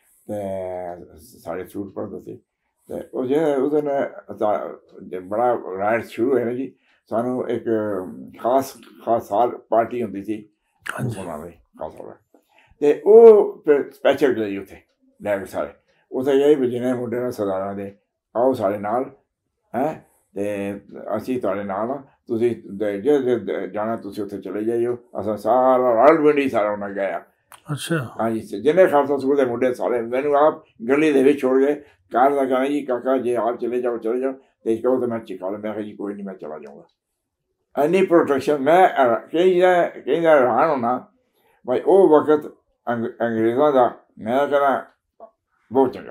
ਤੇ ਸਾਡੇ ਸੂਟ ਪੜਦਾ ਸੀ ਤੇ ਉਹ ਜਿਹੜਾ ਉਹਦੇ ਨਾਲ ਬੜਾ ਰਾਈਟ ਸ਼ੁਰੂ ਹੋਇਆ ਨਾ ਜੀ ਸਾਨੂੰ ਇੱਕ ਖਾਸ ਖਾਸ ਸਾਲ ਪਾਰਟੀ ਹੁੰਦੀ ਸੀ ਮੁਸਲਮਾਨਾਂ ਦੀ ਖਾਸ ਵਾਲਾ ਤੇ ਉਹ ਫਿਰ ਸਪੈਸ਼ਲ ਗਈ ਉੱਥੇ ਲੈ ਕੇ ਸਾਰੇ ਉੱਥੇ ਇਹ ਵੀ ਜਿਹਨੇ ਮੁੰਡੇ ਨੇ ਸਰਦਾਰਾਂ ਦੇ ਆਓ ਸਾਡੇ ਨਾਲ ਹੈਂ ਤੇ ਅਸੀਂ ਤੁਹਾਡੇ ਨਾਲ ਆ ਤੁਸੀਂ ਜੇ ਜਾਣਾ ਤੁਸੀਂ ਉੱਥੇ ਚਲੇ ਜਾਈਓ ਅਸਾਂ ਸਾਰਾ ਰਾਵਲਪਿੰਡੀ ਸਾਰਾ ਉਹਨਾਂ ਗਿਆ ਅੱਛਾ ਹਾਂਜੀ ਜਿੰਨੇ ਖਾਲਸਾ ਸਕੂਲ ਦੇ ਮੁੰਡੇ ਸਾਰੇ ਮੈਨੂੰ ਆਪ ਗਲੀ ਦੇ ਵਿੱਚ ਛੋੜ ਗਏ ਕਾਰ ਦਾ ਕਹਿਣਾ ਜੀ ਕਾਕਾ ਜੇ ਆਪ ਚਲੇ ਜਾਓ ਚਲੇ ਜਾਓ ਤੇ ਕਹੋ ਤਾਂ ਮੈਂ ਚਿਕਾ ਲਾਂ ਮੈਂ ਕਿਹਾ ਜੀ ਕੋਈ ਨਹੀਂ ਮੈਂ ਚਲਾ ਜਾਊਂਗਾ ਇੰਨੀ ਪ੍ਰੋਟੈਕਸ਼ਨ ਮੈਂ ਕਈ ਕਈ ਦਾ ਹੈਰਾਨ ਹੋਣਾ ਭਾਈ ਉਹ ਵਕਤ ਅੰਗਰੇਜ਼ਾਂ ਦਾ ਮੈਂ ਕਹਿੰਦਾ ਬਹੁਤ ਚੰਗਾ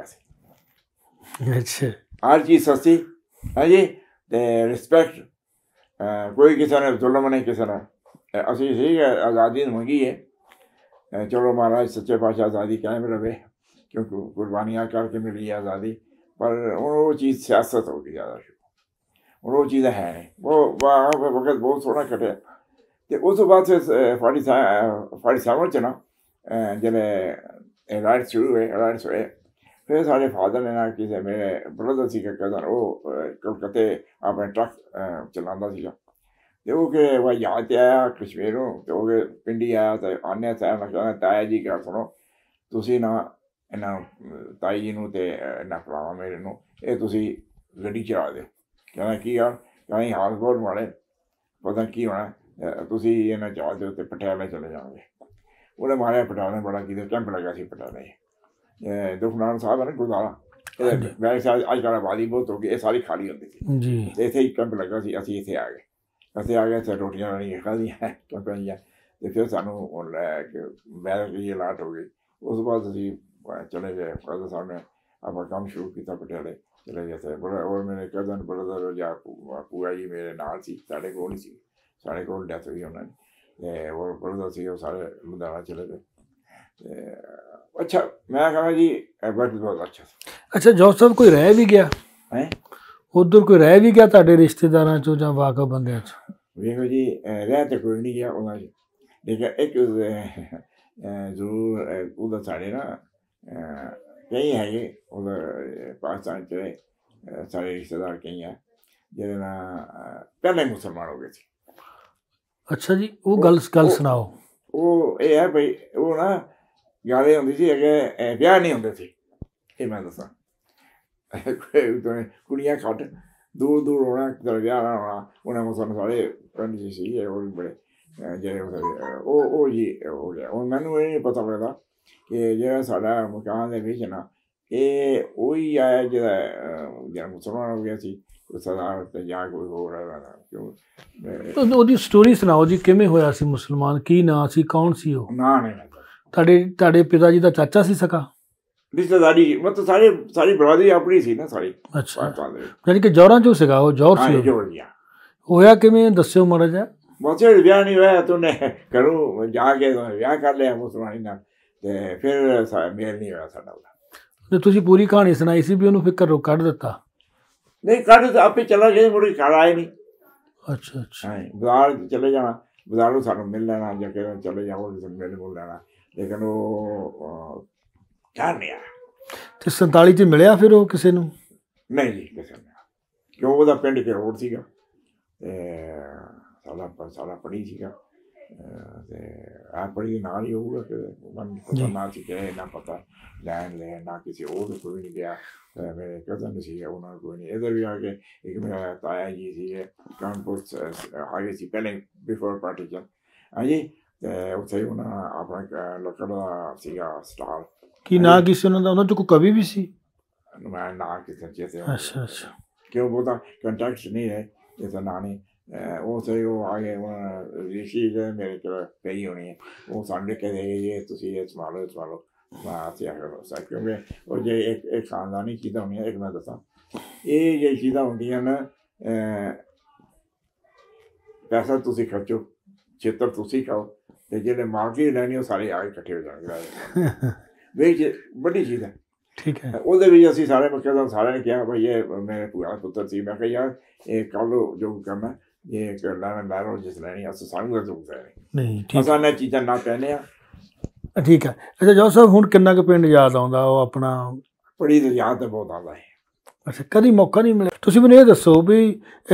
ਸੀ ਅੱਛਾ ਹਰ ਚੀਜ਼ ਸਸਤੀ ਹਾਂਜੀ ਅਤੇ ਰਿਸਪੈਕਟ ਕੋਈ ਕਿਸੇ ਨੇ ਜ਼ੁਲਮ ਨਹੀਂ ਕਿਸੇ ਨੇ ਅਸੀਂ ਠੀਕ ਹੈ ਆਜ਼ਾਦੀ ਮੰਗੀ ਹੈ चलो महाराज सच्चे पातशाह आज़ादी कायम रहे क्योंकि कुर्बानियाँ करके मिली है आज़ादी पर वो चीज़ सियासत हो गई ज़्यादा शुरू वो चीज़ें है नहीं वो वक्त बहुत सोहना कटे तो उस बाद से फाड़ी फाड़ी सैवन च ना जिले राइट्स शुरू हुए राइट्स हुए फिर साढ़े फादर ने ना किसी मेरे ब्रदर सी कजन वो कलकत्ते अपने ट्रक चलाता सीगा तो वो कि वह याद आया कश्मीरों तो वो पिंडी आया तो आने साहब ने कहना ताया जी क्या सुनो तुसी ना इन्ना ताई जी नूं ते इन्ना भरावां मेरे नूं ये तुसी गड्डी चला दो कहना की यार कहना हाल बहुत माड़े पता की होना तुसी इन्ना चला दो तो पटियाले चले जाओगे उन्हें मारे पटियाले बड़ा की कैंप लगा सी पटियाले दुखनान साहब है ना गुरुद्वारा वैसे अजकल आबादी बहुत हो गई ये सारी खाली होती थी जी इत्थे ही कैंप लगा सी असीं इत्थे आ गए ਅਸੀਂ ਆ ਗਏ ਤੇ ਰੋਟੀਆਂ ਨਹੀਂ ਖਾਧੀਆਂ ਕਿਉਂਕਿ ਅਤੇ ਫਿਰ ਸਾਨੂੰ ਲੈ ਕੇ ਬੈਰਕ ਦੀ ਅਲਾਟ ਹੋ ਗਈ ਉਸ ਤੋਂ ਬਾਅਦ ਅਸੀਂ ਚਲੇ ਗਏ ਫਾਦਰ ਸਾਹਿਬ ਨੇ ਆਪਣਾ ਕੰਮ ਸ਼ੁਰੂ ਕੀਤਾ ਪਟਿਆਲੇ ਚਲੇ ਗਏ ਤੇ ਬੜਾ ਔਰ ਮੇਰੇ ਕਜ਼ਨ ਬਰਦਰ ਜਾਂ ਭੂਆ ਜੀ ਮੇਰੇ ਨਾਲ ਸੀ ਸਾਡੇ ਕੋਲ ਨਹੀਂ ਸੀ ਸਾਡੇ ਕੋਲ ਡੈਥ ਹੋਈ ਉਹਨਾਂ ਦੀ ਅਤੇ ਉਹ ਬਰਦਰ ਸੀ ਉਹ ਸਾਰੇ ਲੁਧਿਆਣਾ ਚਲੇ ਗਏ ਅਤੇ ਅੱਛਾ ਮੈਂ ਕਹਾਂ ਜੀ ਬਟ ਬਹੁਤ ਅੱਛਾ ਸੀ ਅੱਛਾ ਜੋਬ ਸਾਹਿਬ ਕੋਈ ਰਹਿ ਵੀ ਗਿਆ ਹੈ ਉੱਧਰ ਕੋਈ ਰਹਿ ਵੀ ਗਿਆ ਤੁਹਾਡੇ ਰਿਸ਼ਤੇਦਾਰਾਂ 'ਚੋਂ ਜਾਂ ਵਾਕਫ ਬੰਦਿਆਂ 'ਚ ਵੇਖੋ ਜੀ ਰਹਿ ਤਾਂ ਕੋਈ ਨਹੀਂ ਗਿਆ ਉਹਨਾਂ 'ਚ ਲੇਕਿਨ ਇੱਕ ਜ਼ਰੂਰ ਉਹਦਾ ਸਾਡੇ ਨਾ ਕਈ ਹੈਗੇ ਉਧਰ ਪਾਕਿਸਤਾਨ 'ਚ ਸਾਰੇ ਰਿਸ਼ਤੇਦਾਰ ਕਈ ਆ ਜਿਹਦੇ ਨਾਲ ਪਹਿਲਾਂ ਹੀ ਮੁਸਲਮਾਨ ਹੋ ਗਏ ਸੀ ਅੱਛਾ ਜੀ ਉਹ ਗੱਲ ਗੱਲ ਸੁਣਾਓ ਉਹ ਇਹ ਹੈ ਬਈ ਉਹ ਨਾ ਗੱਲ ਇਹ ਹੁੰਦੀ ਸੀ ਅੱਗੇ ਵਿਆਹ ਨਹੀਂ ਹੁੰਦੇ ਸੀ ਇਹ ਮੈਂ ਦੱਸਾਂ ਕੁੜੀਆਂ ਘੱਟ ਦੂਰ ਦੂਰ ਹੋਣਾ ਕਿਤੇ ਵਿਆਹ ਨਾ ਹੋਣਾ ਉਹਨਾਂ ਮੁਸਲਮਾਨ ਸਾਰੇ ਪਿੰਡ 'ਚ ਸੀ ਉਹ ਵੀ ਬੜੇ ਜਿਹੜੇ ਉਹ ਉਹ ਜੀ ਹੋ ਗਿਆ ਹੁਣ ਮੈਨੂੰ ਇਹ ਨਹੀਂ ਪਤਾ ਲੱਗਦਾ ਕਿ ਜਿਹੜਾ ਸਾਡਾ ਮਕਾਨ ਦੇ ਵਿੱਚ ਨਾ ਇਹ ਉਹੀ ਆਇਆ ਜਿਹੜਾ ਜਿਹੜਾ ਮੁਸਲਮਾਨ ਹੋ ਗਿਆ ਸੀ ਸਰਦਾਰ ਤੇ ਜਾਂ ਕੋਈ ਹੋਰ ਕਿਉਂ ਉਹਦੀ ਸਟੋਰੀ ਸੁਣਾਓ ਜੀ ਕਿਵੇਂ ਹੋਇਆ ਸੀ ਮੁਸਲਮਾਨ ਕੀ ਨਾਂ ਸੀ ਕੌਣ ਸੀ ਉਹ ਨਾਂ ਨਹੀਂ ਤੁਹਾਡੇ ਤੁਹਾਡੇ ਪਿਤਾ ਜੀ ਦਾ ਚਾਚਾ ਸੀ ਸਕਾ ਰਿਸ਼ਤੇਦਾਰੀ ਮਤਲਬ ਸਾਰੇ ਸਾਰੀ ਬਰਾਦਰੀ ਆਪਣੀ ਸੀ ਨਾ ਸਾਰੀ ਅੱਛਾ ਯਾਨੀ ਕਿ ਜੌਹਰਾਂ 'ਚੋਂ ਸੀਗਾ ਉਹ ਜੌਹਰ ਸੀ ਜੌਹਰ ਗਿਆ ਹੋਇਆ ਕਿਵੇਂ ਦੱਸਿਓ ਮਾੜਾ ਜਿਹਾ ਬਸ ਵਿਆਹ ਨਹੀਂ ਹੋਇਆ ਤਾਂ ਉਹਨੇ ਘਰੋਂ ਜਾ ਕੇ ਵਿਆਹ ਕਰ ਲਿਆ ਮੁਸਲਮਾਨੀ ਨਾਲ ਅਤੇ ਫਿਰ ਮੇਲ ਨਹੀਂ ਹੋਇਆ ਸਾਡਾ ਉਹਦਾ ਤੇ ਤੁਸੀਂ ਪੂਰੀ ਕਹਾਣੀ ਸੁਣਾਈ ਸੀ ਵੀ ਉਹਨੂੰ ਫਿਰ ਘਰੋਂ ਕੱਢ ਦਿੱਤਾ। ਨਹੀਂ ਕੱਢ ਤਾਂ ਆਪੇ ਚਲਾ ਗਿਆ, ਮੁੜ ਕੇ ਘਰ ਆਏ ਨਹੀਂ। ਅੱਛਾ ਅੱਛਾ। ਹਾਂ ਬਾਜ਼ਾਰ ਚਲੇ ਜਾਣਾ, ਬਾਜ਼ਾਰੋਂ ਸਾਨੂੰ ਮਿਲ ਲੈਣਾ, ਜਾਂ ਕਿ ਚਲੇ ਜਾਓ ਮਿਲ ਮੁਲ ਲੈਣਾ, ਲੇਕਿਨ ਉਹ ਚਾਰ ਨਹੀਂ ਆਇਆ। ਤੇ ਸੰਤਾਲੀ 'ਚ ਮਿਲਿਆ ਫਿਰ ਉਹ ਕਿਸੇ ਨੂੰ? ਨਹੀਂ ਜੀ ਕਿਸੇ ਨੇ, ਕਿਉਂ ਉਹਦਾ ਪਿੰਡ ਕੇ ਰੋਡ ਸੀਗਾ ਅਤੇ ਸਾਡਾ ਸਾਡਾ ਪੜੀ ਸੀਗਾ ਅਤੇ ਆ ਪੜੀ ਦੇ ਨਾਲ ਹੀ ਹੋਊਗਾ ਕਿ ਮਨ ਪਤਾ ਨਾ ਸੀ ਕਿ ਨਾ ਪਤਾ ਲੈਣ ਲੈਣ ਨਾ ਕਿਸੇ ਹੋਰ ਨੂੰ ਕੋਈ ਨਹੀਂ ਗਿਆ। ਮੇਰੇ ਕਜ਼ਨ ਸੀਗੇ ਉਹਨਾਂ ਨੂੰ ਕੋਈ ਨਹੀਂ। ਇੱਧਰ ਵੀ ਆ ਕੇ ਇੱਕ ਮੇਰਾ ਤਾਇਆ ਜੀ ਸੀਗੇ ਕਾਨਪੁਰ ਆ ਗਏ ਸੀ ਪਹਿਲੇ ਬਿਫੋਰ ਪਾਰਟੀਸ਼ਨ। ਹਾਂਜੀ ਅਤੇ ਉੱਥੇ ਉਹਨਾਂ ਆਪਣਾ ਲੱਕੜ ਦਾ ਸੀਗਾ ਸਟਾਲ। ਕੀ ਨਾਂ ਕੀ ਸੀ ਉਹਨਾਂ ਦਾ? ਉਹਨਾਂ 'ਚ ਕੋਈ ਕਵੀ ਵੀ ਸੀ? ਮੈਂ ਨਾਂ ਕਿਸੇ ਚੇਤੇ ਅੱਛਾ ਅੱਛਾ। ਕਿਉਂ ਬਹੁਤਾ ਕੰਟੈਕਟ ਨਹੀਂ ਹੈ ਇਹਦਾ ਨਾਂ ਨਹੀਂ। ਉਹ ਸੇ ਉਹ ਆ ਗਏ ਉਹਨਾਂ ਰਿਸ਼ੀ ਮੇਰੇ ਕੋਲ ਪਈ ਹੋਣੀ ਹੈ, ਉਹ ਸਾਨੂੰ ਲਿਖ ਕੇ ਦੇ ਗਏ ਜੀ ਤੁਸੀਂ ਇਹ ਸੰਭਾਲੋ ਇਹ ਸੰਭਾਲੋ। ਮੈਂ ਅਸੀਂ ਆਖਿਆ ਕਿਉਂਕਿ ਉਹ ਜੇ ਇੱਕ ਇੱਕ ਖਾਨਦਾਨੀ ਚੀਜ਼ਾਂ ਹੁੰਦੀਆਂ, ਇੱਕ ਮੈਂ ਦੱਸਾਂ ਇਹ ਜੇ ਚੀਜ਼ਾਂ ਹੁੰਦੀਆਂ ਨਾ ਪੈਸਾ ਤੁਸੀਂ ਖਰਚੋ, ਛੇਤਰ ਤੁਸੀਂ ਖਾਓ, ਅਤੇ ਜਿਹੜੇ ਮਾਰਕੀਟ ਲੈਣੀ ਉਹ ਸਾਰੇ ਆ ਕੇ ਇਕੱਠੇ ਹੋ ਜਾਣਗੇ। ਵੇਚ ਵੱਡੀ ਚੀਜ਼ ਹੈ। ਠੀਕ ਹੈ। ਉਹਦੇ ਵਿੱਚ ਅਸੀਂ ਸਾਰੇ ਮੌਕੇ ਸਾਰਿਆਂ ਨੇ ਕਿਹਾ ਭਾਈ ਇਹ ਮੇਰੇ ਭੂਆ ਦਾ ਪੁੱਤਰ ਸੀ। ਮੈਂ ਕਿਹਾ ਯਾਰ ਇਹ ਕਰ ਲਓ ਜੋ ਕਰਨਾ, ਇਹ ਲੈਣਾ ਲੈ ਲਓ ਜਿਸ ਲੈਣੀ, ਅਸੀਂ ਸਾਨੂੰ ਤਾਂ ਨਹੀਂ ਅਸਾਂ ਨੇ ਚੀਜ਼ਾਂ ਨਾ ਪਹਿਨੇ ਆ। ਠੀਕ ਹੈ। ਅੱਛਾ ਜੋਧ ਸਾਹਿਬ ਹੁਣ ਕਿੰਨਾ ਕੁ ਪਿੰਡ ਯਾਦ ਆਉਂਦਾ ਉਹ ਆਪਣਾ? ਬੜੀ ਤਾਂ ਯਾਦ ਤਾਂ ਬਹੁਤ ਆਉਂਦਾ ਹੈ। ਅੱਛਾ ਕਦੀ ਮੌਕਾ ਨਹੀਂ ਮਿਲਿਆ? ਤੁਸੀਂ ਮੈਨੂੰ ਇਹ ਦੱਸੋ ਵੀ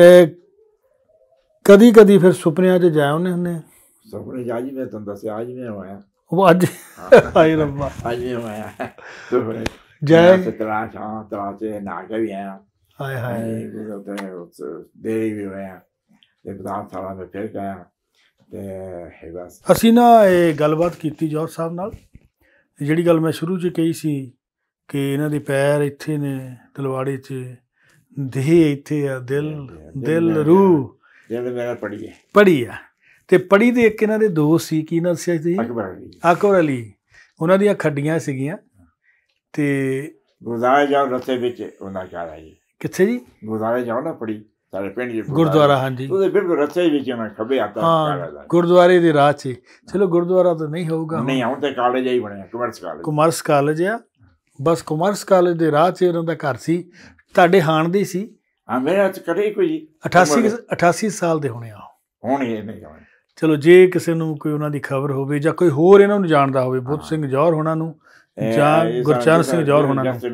ਕਦੀ ਕਦੀ ਫਿਰ ਸੁਪਨਿਆਂ 'ਚ ਜਾ ਆਉਂਦੇ ਹੁੰਦੇ? ਸੁਪਨੇ 'ਚ ਅੱਜ ਮੈਂ ਤੁਹਾਨੂੰ ਦੱਸਿਆ ਅੱਜ ਮੈਂ ਹੋਇਆ ਉਹ ਅੱਜ ਹਾਏ ਰੱਬਾ ਅੱਜ ਮੈਂ ਹੋਇਆ ਸੁਪਨੇ ਜੈ ਤਲਾਸ਼ ਹਾਂ ਤਲਾਸ਼ 'ਚ ਨਹਾ ਕੇ ਵੀ ਆਇਆ। ਹਾਏ ਹਾਏ ਦੇਰੀ ਵੀ ਹੋਇਆ ਅਤੇ ਬਾਜ਼ਾਰ ਸਾਲਾਂ ਮੈਂ ਫਿਰ ਗਿਆ ਅਤੇ ਬਸ। ਅਸੀਂ ਨਾ ਇਹ ਗੱਲਬਾਤ ਕੀਤੀ ਜੋਧ ਸਾਹਿਬ ਨਾਲ, ਜਿਹੜੀ ਗੱਲ ਮੈਂ ਸ਼ੁਰੂ 'ਚ ਕਹੀ ਸੀ ਕਿ ਇਹਨਾਂ ਦੇ ਪੈਰ ਇੱਥੇ ਨੇ ਤਲਵਾੜੇ 'ਚ, ਦੇਹ ਇੱਥੇ ਆ, ਦਿਲ ਦਿਲ ਰੂਹ ਦਿਲ ਮੇਰਾ ਪੜੀ ਹੈ ਪੜੀ ਆ। ਅਤੇ ਪੜੀ ਦੇ ਇੱਕ ਇਹਨਾਂ ਦੇ ਦੋਸਤ ਸੀ, ਕੀ ਨਾ ਦੱਸਿਆ ਸੀ? ਅਕਬਰ ਅਲੀ। ਅਕਬਰ ਅਲੀ ਉਹਨਾਂ ਦੀਆਂ ਖੱਡੀਆਂ ਸੀਗੀਆਂ ਅਤੇ ਗੁਰਦੁਆਰੇ ਜਾਓ ਰਸਤੇ ਵਿੱਚ ਉਹਨਾਂ ਘਰ ਆ ਜੀ। ਕਿੱਥੇ ਜੀ? ਗੁਰਦੁਆਰੇ ਜਾਓ ਨਾ ਪੜੀ ਸਾਡੇ ਪਿੰਡ 'ਚ ਗੁਰਦੁਆਰਾ। ਹਾਂਜੀ ਉਹਦੇ ਬਿਲਕੁਲ ਰਸਤੇ ਵਿੱਚ ਉਹਨਾਂ ਖੱਬੇ ਹੱਥ ਹਾਂ ਗੁਰਦੁਆਰੇ ਦੇ ਰਾਹ 'ਚ। ਚਲੋ ਗੁਰਦੁਆਰਾ ਤਾਂ ਨਹੀਂ ਹੋਊਗਾ ਨਹੀਂ, ਹੁਣ ਤਾਂ ਕਾਲਜ ਹੀ ਬਣਿਆ ਕਮਰਸ ਕਾਲਜ। ਕਮਰਸ ਕਾਲਜ ਆ ਬਸ। ਕਮਰਸ ਕਾਲਜ ਦੇ ਰਾਹ 'ਚ ਉਹਨਾਂ ਦਾ ਘਰ ਸੀ। ਤੁਹਾਡੇ ਹਾਣ ਦੇ ਸੀ? ਹਾਂ ਮੇਰੇ ਹੱਥ ਕਰੇ ਕੋਈ ਜੀ ਅਠਾਸੀ ਅਠਾਸੀ ਸਾਲ ਦੇ ਹੋਣੇ ਆ ਹੁਣ। ਇਹ ਨਹੀਂ ਹੋਣੇ। ਚਲੋ ਜੇ ਕਿਸੇ ਨੂੰ ਕੋਈ ਉਹਨਾਂ ਦੀ ਖਬਰ ਹੋਵੇ ਜਾਂ ਕੋਈ ਹੋਰ ਇਹਨਾਂ ਨੂੰ ਜਾਣਦਾ ਹੋਵੇ, ਬੁੱਧ ਸਿੰਘ ਜੌਹਰ ਹੋਣਾ ਨੂੰ ਜਾਂ ਗੁਰਚਰਨ ਸਿੰਘ ਜੌਹਰ ਹੋਣਾ ਨੂੰ,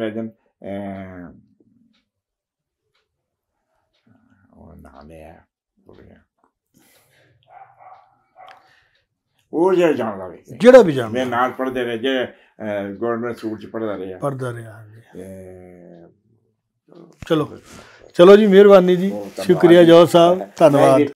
ਉਹ ਜਿਹੜਾ ਜਾਣਦਾ ਹੋਵੇ, ਜਿਹੜਾ ਵੀ ਜਾਣਦਾ, ਮੇਰੇ ਨਾਲ ਪੜ੍ਹਦੇ ਰਹੇ, ਜਿਹੜੇ ਗੌਰਮੈਂਟ ਸਕੂਲ 'ਚ ਪੜ੍ਹਦਾ ਰਿਹਾ ਪੜ੍ਹਦਾ ਰਿਹਾ ਚਲੋ ਚਲੋ ਜੀ ਮਿਹਰਬਾਨੀ ਜੀ, ਸ਼ੁਕਰੀਆ ਜੌਹਰ ਸਾਹਿਬ, ਧੰਨਵਾਦ।